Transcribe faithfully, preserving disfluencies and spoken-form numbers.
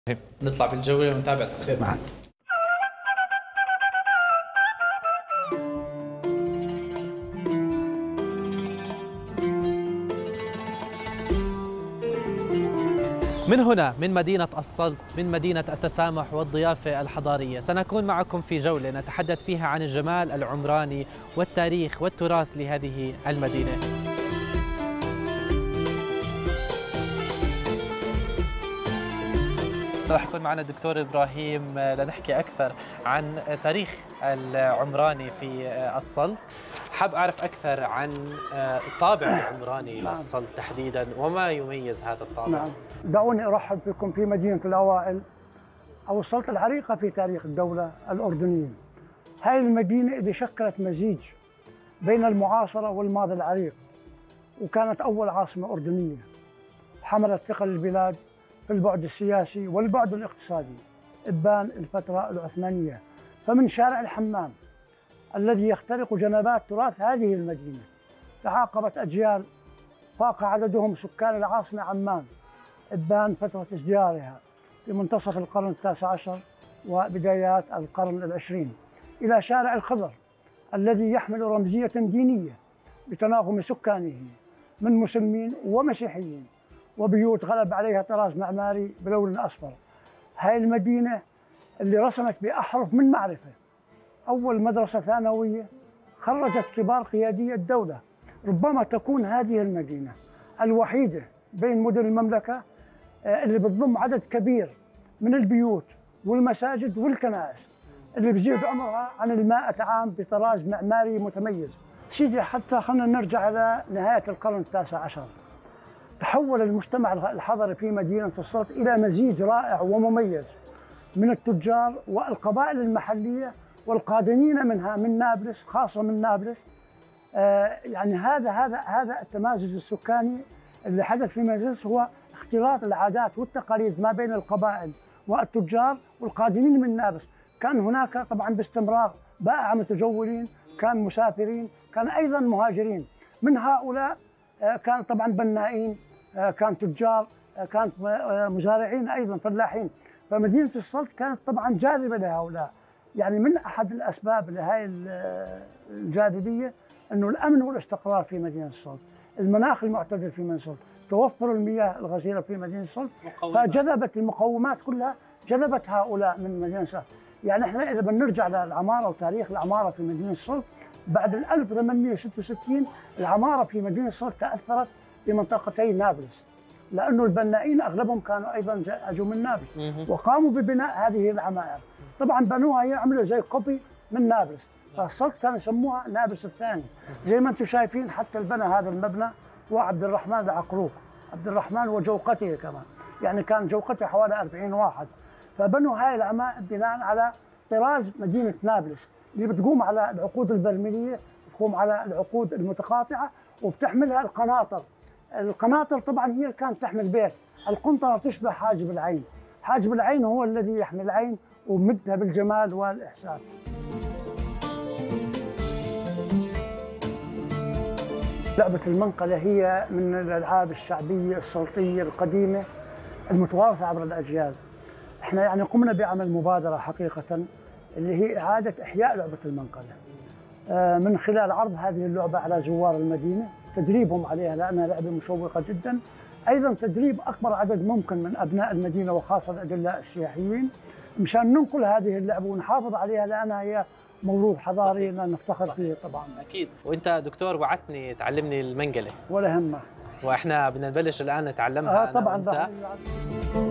نطلع بالجولة ونتابع تقرير معك. من هنا من مدينة السلط، من مدينة التسامح والضيافة الحضارية، سنكون معكم في جولة نتحدث فيها عن الجمال العمراني والتاريخ والتراث لهذه المدينة. راح يكون معنا الدكتور إبراهيم لنحكي أكثر عن تاريخ العمراني في السلط. حاب أعرف أكثر عن الطابع العمراني نعم. للسلط تحديداً وما يميز هذا الطابع. نعم. دعوني أرحب بكم في مدينة الأوائل أو السلط العريقة في تاريخ الدولة الأردنية. هذه المدينة اللي شكلت مزيج بين المعاصرة والماضي العريق، وكانت أول عاصمة أردنية حملت ثقل البلاد في البعد السياسي والبعد الاقتصادي إبان الفترة العثمانية. فمن شارع الحمام الذي يخترق جنبات تراث هذه المدينة تعاقبت أجيال فاق عددهم سكان العاصمة عمان إبان فترة ازدهارها في منتصف القرن التاسع عشر وبدايات القرن العشرين إلى شارع الخضر الذي يحمل رمزية دينية بتناغم سكانه من مسلمين ومسيحيين، وبيوت غلب عليها طراز معماري بلون أصفر. هاي المدينة اللي رسمت بأحرف من معرفة أول مدرسة ثانوية خرجت كبار قيادي الدولة. ربما تكون هذه المدينة الوحيدة بين مدن المملكة اللي بتضم عدد كبير من البيوت والمساجد والكنائس اللي بزيد عمرها عن المائة عام بطراز معماري متميز. سيدي حتى خلينا نرجع إلى نهاية القرن التاسع عشر، تحول المجتمع الحضري في مدينة السلط إلى مزيج رائع ومميز من التجار والقبائل المحلية والقادمين منها من نابلس، خاصة من نابلس. آه يعني هذا هذا هذا التمازج السكاني اللي حدث في مجلس هو اختلاط العادات والتقاليد ما بين القبائل والتجار والقادمين من نابلس. كان هناك طبعا باستمرار بائع متجولين، كان مسافرين، كان أيضا مهاجرين. من هؤلاء آه كان طبعا بنائين، آه كان تجار، آه كانت مزارعين أيضا فلاحين. فمدينة السلط كانت طبعا جاذبة لهؤلاء. يعني من أحد الأسباب لهذه الجاذبية أنه الأمن والاستقرار في مدينة السلط، المناخ المعتدل في مدينة السلط، توفر المياه الغزيرة في مدينة السلط، فجذبت المقومات كلها، جذبت هؤلاء من مدينة السلط. يعني احنا إذا بنرجع للعمارة وتاريخ العمارة في مدينة السلط، بعد ألف وثمانمئة وستة وستين العمارة في مدينة السلط تأثرت بمنطقتي نابلس، لأنه البنائين أغلبهم كانوا أيضا أجوا من نابلس وقاموا ببناء هذه العمائر. طبعا بنوها يعملوا زي كوبي من نابلس، فالسلط كانوا يسموها نابلس الثاني. زي ما انتم شايفين حتى البنى هذا المبنى وعبد الرحمن العقروق، عبد الرحمن وجوقته كمان، يعني كان جوقته حوالي أربعين واحد. فبنوا هاي العمائر بناء على طراز مدينة نابلس اللي بتقوم على العقود البرميلية، بتقوم على العقود المتقاطعة، وبتحملها القناطر. القناطر طبعا هي كانت تحمل بيت، القنطرة تشبه حاجب العين، حاجب العين هو الذي يحمي العين ومدها بالجمال والإحسان. لعبة المنقلة هي من الألعاب الشعبية السلطية القديمة المتوارثة عبر الأجيال. احنا يعني قمنا بعمل مبادرة حقيقة اللي هي إعادة إحياء لعبة المنقلة من خلال عرض هذه اللعبة على زوار المدينة، تدريبهم عليها لأنها لعبة مشوقة جدا، أيضا تدريب أكبر عدد ممكن من أبناء المدينة وخاصة الأدلاء السياحيين مشان ننقل هذه اللعبة ونحافظ عليها لأنها هي موروث حضاري نفتخر فيه طبعا. أكيد. وأنت دكتور وعدتني تعلمني المنقلة. ولا همة. وإحنا بدنا نبلش الآن نتعلمها. آه طبعا.